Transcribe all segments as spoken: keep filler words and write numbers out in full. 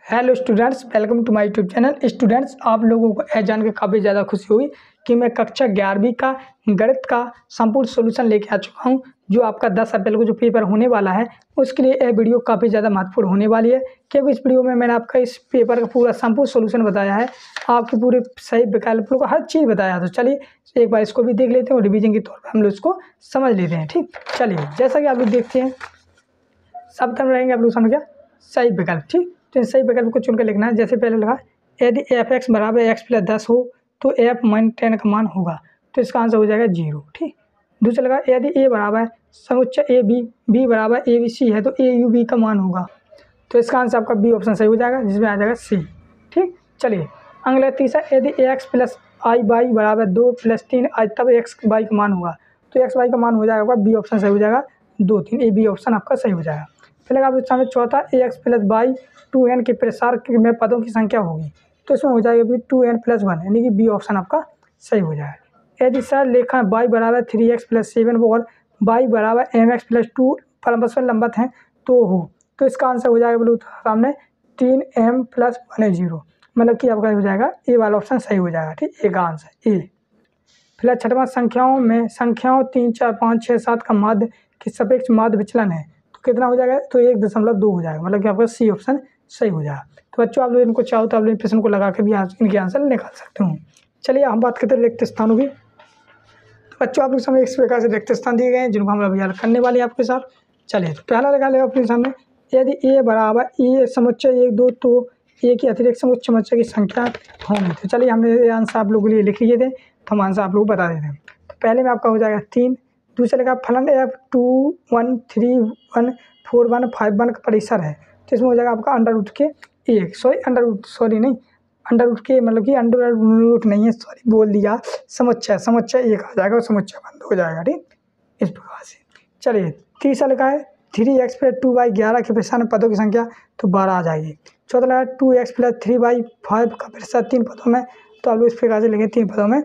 Hello students, welcome to my YouTube channel. Students, आप लोगों को यह जान के काफ़ी ज़्यादा खुशी हुई कि मैं कक्षा ग्यारहवीं का गणित का संपूर्ण सॉल्यूशन लेके आ चुका हूं, जो आपका दस अप्रैल को जो पेपर होने वाला है उसके लिए यह वीडियो काफ़ी ज़्यादा महत्वपूर्ण होने वाली है, क्योंकि इस वीडियो में मैंने आपका इस पेपर का पूरा संपूर्ण सॉल्यूशन बताया है, आपके पूरे सही विकल्पों को हर चीज़ बताया। तो चलिए एक बार इसको भी देख लेते हैं और रिविजन के तौर पर हम लोग इसको समझ लेते हैं। ठीक, चलिए जैसा कि आप लोग देखते हैं सब तरह रहेंगे आप लोग समझ गया सही विकल्प। ठीक, तो इन सही विकल्प को चुनकर लिखना है। जैसे पहले लगा यदि एफ एक्स बराबर एक्स प्लस दस हो तो एफ माइन टेन का मान होगा, तो इसका आंसर हो जाएगा जीरो। ठीक, दूसरा लगा यदि ए बराबर समुच्चय ए बी बी बराबर ए बी सी है तो ए यू बी का मान होगा, तो इसका आंसर आपका बी ऑप्शन सही हो जाएगा, जिसमें आ जाएगा सी। ठीक, चलिए अगला तीसरा यदि एक्स प्लस आई बाई बराबर दो प्लस तीन आई तब एक्स बाई का मान होगा, तो एक्स बाई का मान हो जाएगा बी ऑप्शन सही हो जाएगा, दो तीन ए बी ऑप्शन आपका सही हो जाएगा। फिर आप सामने चौथा A X plus by two N के प्रसार में पदों की संख्या होगी, तो इसमें हो जाएगा भी टू एन प्लस वन, यानी कि बी ऑप्शन आपका सही हो जाएगा। यदि सर लेखा बाई बराबर थ्री एक्स प्लस सेवन और बाई बराबर एम एक्स प्लस टू परस्पर लंबत हैं तो हो, तो इसका आंसर हो जाएगा बोलो सामने तीन एम प्लस वन है जीरो, मतलब कि आपका हो जाएगा ए वाला ऑप्शन सही हो जाएगा। ठीक, ए का आंसर ए। फिर छठवां संख्याओं में संख्याओं तीन चार पाँच छः सात का माध्य के सापेक्ष माध्य विचलन है, तो कितना हो जाएगा, तो एक दशमलव दो हो जाएगा, मतलब कि आपका सी ऑप्शन सही हो जाएगा। तो बच्चों आप लोग इनको चाहो तो आप लोग प्रश्न को लगा के भी इनके आंसर निकाल सकते हो। चलिए हम बात करते हैं रिक्त स्थानों की। तो बच्चों आप लोग सामने इस प्रकार से रिक्त स्थान दिए गए हैं जिनको हम अभी हल करने वाले हैं आपके साथ। चलिए तो पहला लगा लेगा अपने सामने यदि ए बराबर ए समुच्चय एक दो तो ए की अतिरिक्त समुच्चय समुच्चय की संख्या होंगी, तो चलिए हमने आंसर आप लोगों के लिए लिख लिए थे, तो हम आंसर आप लोग बता देते हैं। तो पहले में आपका हो जाएगा तीन, दूसरे लगा फलन F two one three one four one five one का परिसर है, तो इसमें हो जाएगा आपका अंडर रूट के एक सॉरी अंडर रूट सॉरी नहीं अंडर रूट के मतलब कि अंडर रूट नहीं है, सॉरी बोल दिया, समुच्चय समुच्चय एक आ जाएगा और समुच्चय बंद हो जाएगा। ठीक, इस प्रकार से। चलिए तीसरा लिखा है three X plus two by ग्यारह के प्रसार में पदों की संख्या, तो बारह आ जाएगी। चौथा लगा two X plus three by five का प्रसार तीन पदों में, तो आप लोग इस प्रकार से लिखें तीन पदों में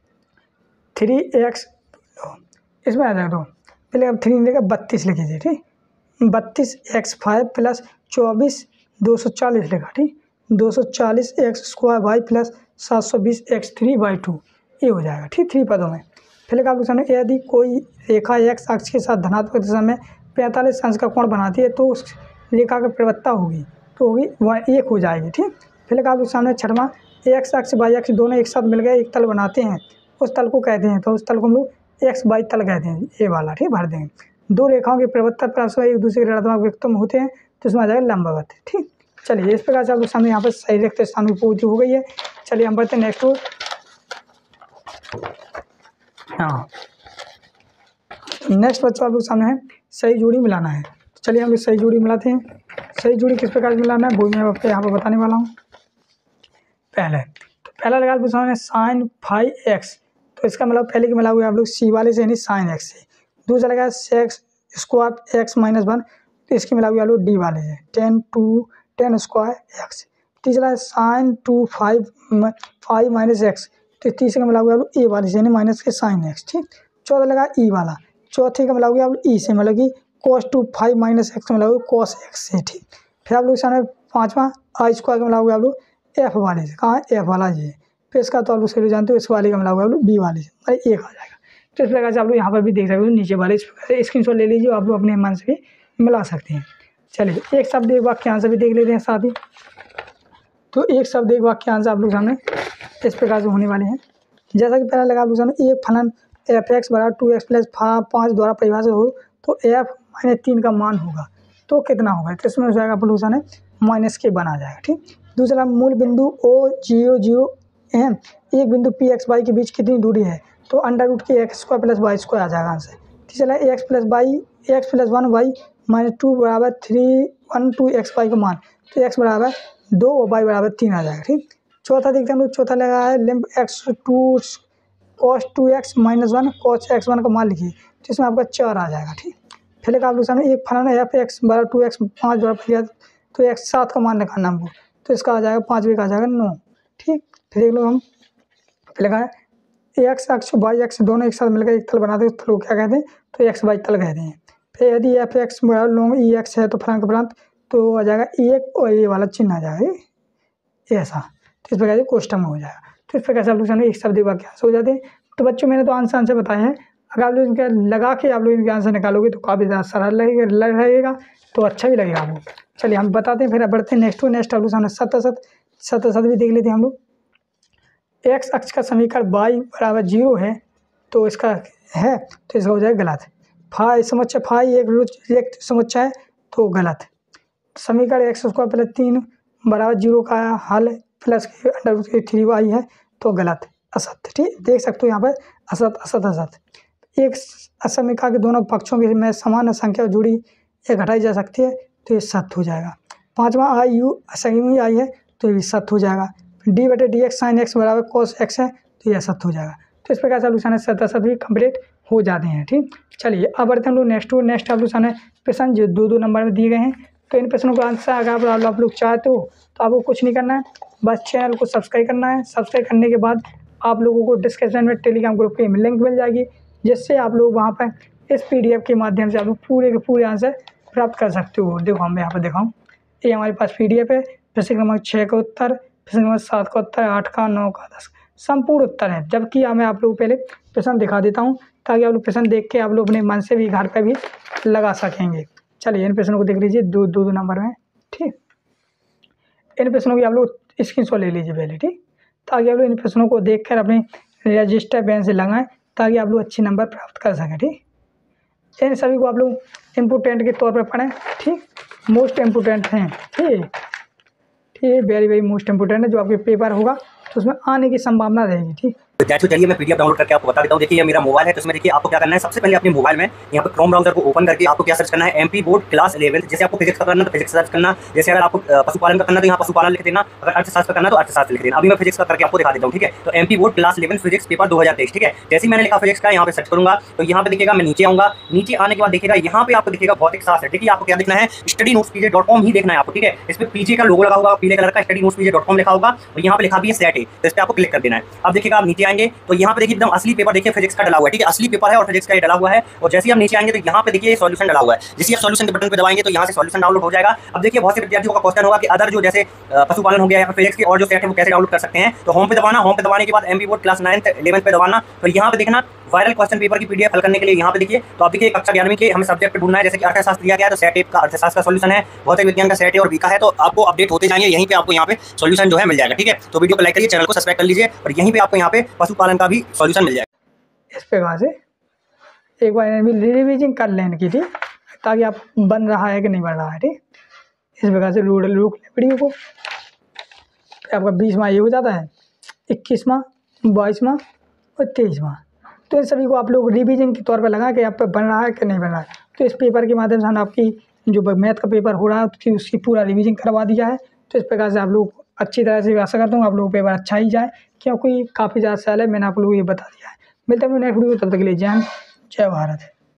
थ्री एक्स, इसमें आ जाएगा तो पहले अब थ्री लेकर बत्तीस लिख लीजिए। ठीक, बत्तीस एक्स फाइव प्लस चौबीस दो सौ चालीस लिखा। ठीक, दो सौ चालीस एक्स स्क्वायर वाई प्लस सात सौ बीस एक्स थ्री बाई टू, ये हो जाएगा। ठीक, थ्री पदों में। फिर आप लोग सामने यदि कोई रेखा एक्स अक्ष के साथ धनात्मक दिशा में पैंतालीस अंश का कोण बनाती है तो उस रेखा की प्रवृत्ता होगी, तो होगी वह एक हो जाएगी। ठीक, फिर आप लोग सामने छठवां एक्स अक्ष वाई अक्ष दोनों एक साथ मिल गए एक तल बनाते हैं, उस तल को कहते हैं, तो उस तल को हम लोग एक्स बाई तल कहते हैं, ये वाला। ठीक, भर देंगे। दो रेखाओं के प्रवृत्ता परस्पर एक दूसरे के ऋणात्मक व्यक्तम होते हैं, तो इसमें आ जाएगा लंबवत। ठीक, चलिए इस प्रकार से आप लोग सामने यहाँ पर सही रिक्त स्थान की पूर्ति हो गई है। चलिए हम बढ़ते हैं नेक्स्ट। हाँ, नेक्स्ट बच्चों आप लोग सामने है सही जोड़ी मिलाना है, तो चलिए हम लोग सही जोड़ी मिलाते हैं। सही जोड़ी किस प्रकार से मिलाना है वो मैं आपको यहाँ पर बताने वाला हूँ। पहले तो पहला लगा आप सामने साइन फाइव एक्स, तो इसका मतलब पहले की मिला हुआ है आप लोग सी वाले से यानी साइन एक्स से। दूसरा लगा sec square X minus one, तो इसकी मिला हुआ आप लोग डी वाले से tan two tan square X. तीसरा है sine two five five minus X, तो तीसरे का मिला हुआ आप लोग ए वाले से यानी माइनस के साइन एक्स। ठीक, चौथा लगा ई वाला, चौथे का मिला हुआ आप लोग ई से मतलब कि cos two five minus X का मिला हुआ कॉस एक्स से। ठीक, फिर आप लोग सामने पाँचवा आई स्क्वायर का मिला हुआ आप लोग एफ वाले से, कहाँ एफ वाला ये, फिर इसका तो आप लोग सही जानते हो इस वाले का मिला हुआ आप लोग बी वाले से, मतलब एक आ जाएगा। तो इस प्रकार से आप लोग यहाँ पर भी देख सकते हो नीचे वाले, इस प्रकार से स्क्रीन शॉट ले लीजिए, आप लोग अपने मन से भी मिला सकते हैं। चलिए एक शब्द एक वाक्य आंसर भी देख लेते हैं साथ ही। तो एक शब्द एक वाक्य आंसर आप लोग सामने इस प्रकार से होने वाले हैं। जैसा कि पहला लगा आप लोग सामने एक फलन एफ एक्स बराबर टू एक्स प्लस पाँच द्वारा परिभाषित हो तो एफ माइनस तीन का मान होगा, तो कितना होगा, तो इसमें हो जाएगा आप लोग सामने माइनस के बन आ जाएगा। ठीक, दूसरा मूल बिंदु ओ जीरो जीरो एम एक बिंदु पी एक्स वाई के बीच कितनी दूरी है, तो अंडर रूट के X square plus Y square आ जाएगा आंसर। तीसरा X plus Y X plus one Y minus two बराबर three one two X Y का मान, तो एक्स बराबर दो और वाई बराबर तीन आ जाएगा। ठीक, चौथा देखते हैं हम लोग, चौथा लगा है lim X two cos two X minus one cos X one का मान लिखिए, तो इसमें आपका चार आ जाएगा। ठीक, फिर आप लोग सामने एक फलन एफ एक्स बराबर टू एक्स पाँच द्वारा परिया तो एक्स सात का मान निकालना हमको, तो इसका आ जाएगा पाँचवें का आ जाएगा नौ। ठीक, फिर देख लो हम फिर लगा है एक्स अक्ष वाई अक्ष दोनों एक साथ मिलकर एक तल बनाते हैं, उस तल को क्या कहते हैं, तो एक्स वाई तल कहते हैं। फिर यदि एफ एक्स बराबर लॉन्ग ई एक्स है तो फलन का फलन, तो आ जाएगा एक और ये वाला चिन्ह आ जाएगा ये ऐसा। तो इस प्रकार से क्वेश्चन में हो जाएगा। तो इस प्रकार से आप लोग सामने एक शब्द वाक्य आंसर हो जाते हैं। तो बच्चों मैंने तो आंसर आंसर बताए हैं, अगर आप लोग इनका लगा के आप लोग इनके आंसर निकालोगे तो काफ़ी ज़्यादा सरल लगेगा लग रहेगा तो अच्छा भी लगेगा आपको। चलिए हम बताते हैं, फिर बढ़ते हैं नेक्स्ट टू नेक्स्ट। आप लोग सामने सत असत सत असत भी देख लेते हैं हम लोग। एक्स अक्ष का समीकरण बाई बराबर जीरो है तो इसका है तो इसका हो जाएगा गलत। फाई समुच्चय फाई एक एक समुच्चय है तो गलत। समीकरण एक्स स्क्वायर प्लस तीन बराबर जीरो का हल प्लस अंडर रूट के थ्री वाई है तो गलत असत। ठीक, देख सकते हो यहाँ पर असत असत असत। एक असमीका के दोनों पक्षों के में समान संख्या जुड़ी या घटाई जा सकती है तो ये सत्य हो जाएगा। पाँचवा आई यू असंगी आई है तो ये भी सत्य हो जाएगा। डी बटे डी एक्स साइन एक्स बराबर कोस एक्स है तो ये सत्य हो जाएगा। तो इस प्रकार से सॉल्यूशन सत्य असत भी कंप्लीट हो जाते हैं। ठीक, चलिए अब बढ़ते हैं हम लोग नेक्स्ट टू नेक्स्ट। आप लोग प्रश्न जो दो दो नंबर में दिए गए हैं तो इन प्रश्नों का आंसर अगर आप, आप लोग चाहते हो तो आपको कुछ नहीं करना है, बस चैनल को सब्सक्राइब करना है। सब्सक्राइब करने के बाद आप लोगों को डिस्क्रिप्शन में टेलीग्राम ग्रुप की लिंक मिल जाएगी, जिससे आप लोग वहाँ पर इस पीडीएफ के माध्यम से आप लोग पूरे के पूरे आंसर प्राप्त कर सकते हो। देखो हम यहाँ पर दिखाऊँ, ये हमारे पास पीडीएफ है। प्रश्न क्रमांक छः का उत्तर, प्रश्न क्रमांक सात का उत्तर, आठ का, नौ का, दस संपूर्ण उत्तर है। जबकि मैं आप लोगों को पहले प्रश्न दिखा देता हूँ ताकि आप लोग प्रश्न देख के आप लोग अपने मन से भी घर पर भी लगा सकेंगे। चलिए इन प्रश्नों को देख लीजिए दो दो दो नंबर में। ठीक, इन प्रश्नों की आप लोग स्क्रीनशॉट ले लीजिए पहले। ठीक, ताकि आप लोग इन प्रश्नों को देखकर अपने रजिस्टर पेन से लगाएं ताकि आप लोग अच्छे नंबर प्राप्त कर सकें। ठीक, इन सभी को आप लोग इम्पोर्टेंट के तौर पर पढ़ें। ठीक, मोस्ट इम्पोर्टेंट हैं। ठीक ठीक वेरी वेरी मोस्ट इम्पोर्टेंट है, जो आपके पेपर होगा तो उसमें आने की संभावना रहेगी। ठीक, विद्यार्थियों चलिए मैं पीडीएफ डाउनलोड करके आपको बता देता हूँ। देखिए ये मेरा मोबाइल है, तो इसमें देखिए आपको क्या करना है, सबसे पहले अपने मोबाइल में यहाँ पर क्रोम ब्राउजर को ओपन करके आपको क्या सर्च करना है, एमपी बोर्ड क्लास इलेवन। जैसे आपको फिजिक्स का करना तो फिजिक्स सर्च करना, जैसे अगर आपको पशुपालन का करना तो यहाँ पशुपालन लिख देना, अगर अर्थशास्त्र करना तो अर्थशास्त्र लिख देना। अभी मैं फिजिक्स का करके आपको दिखा देता हूँ। ठीक है, तो MP board class eleven physics paper दो हजार तेईस। ठीक है, जैसे मैंने लिखा फिजिक्स का यहाँ पे सर्च करूंगा तो यहाँ पे देखिएगा मैं नीचे आऊंगा। नीचे आने के बाद देखिएगा यहाँ पे आपको दिखेगा भौतिक शास्त्र। ठीक है, आपको क्या देखना है, study notes PJ dot com ही देखना है आपको। ठीक है, इस पर पीजे का लोगो लगा होगा पीले कलर का, study notes PJ dot com लिखा होगा और यहाँ पे लिखा भी है सेट है, तो इस पर आपको क्लिक कर देना है। अब देखिएगा आप नीचे आएंगे तो यहाँ पे देखिए एकदम असली पेपर देखिए फिजिक्स का डला हुआ है। ठीक है, असली पेपर है और फिजिक्स का डला हुआ है। और जैसे आप नीचे आएंगे तो यहाँ पे देखिए सॉल्यूशन डला हुआ है। जैसे आप सॉल्यूशन के बटन पे दबाएंगे तो यहाँ से सॉल्यूशन डाउनलोड हो जाएगा। अब देखिए बहुत से विद्यार्थियों का क्वेश्चन होगा कि अदर जो जैसे पशुपालन हो गया या फिजिक्स के और जो सेट है वो कैसे डाउनलोड कर सकते हैं। तो होम पे दबाना, होम पे दबाने के बाद MP board class ninth eleven पे दबाना, तो यहाँ पे देखना वायरल क्वेश्चन पेपर की पीडीएफ हल करने के लिए यहाँ पे देखिए। तो आप देखिए कक्षा ग्यारहवीं के हमें सब्जेक्ट ढूंढना है, जैसे कि अर्थशास्त्र दिया गया है तो सेट का अर्थशास्त्र का सॉल्यूशन है, भौतिक विज्ञान का सेट है और बीका है। तो आपको अपडेट होते जाएंगे, यहीं पे आपको यहाँ पे सॉल्यूशन जो है मिल जाएगा। ठीक है, तो वीडियो को लाइक करिए, चैनल को सब्सक्राइब कर लीजिए और यहीं पे आपको यहाँ पे पशुपालन का भी सॉल्यूशन मिल जाएगा। इस प्रकार से एक बार रिविजन कर लेने की, ठीक, ताकि आप बन रहा है कि नहीं बन रहा है। ठीक, इस प्रकार से रोड रोक ले वीडियो को। आपका बीसवां ये हो जाता है, इक्कीसवां, बाईसवां और तेईसवां। तो इन सभी को आप लोग रिवीजन के तौर पर लगा कि आप पे बन रहा है कि नहीं बन रहा है। तो इस पेपर के माध्यम से हम आपकी जो मैथ का पेपर हो रहा है तो उसकी पूरा रिवीजन करवा दिया है। तो इस प्रकार से आप लोग अच्छी तरह से आशा करता हूँ आप लोगों को पेपर अच्छा ही जाए, क्योंकि काफ़ी ज़्यादा साल है, मैंने आप लोगों को ये बता दिया है। मिलते हैं नेक्स्ट वीडियो, तब तक के लिए जय हिंद, जय भारत।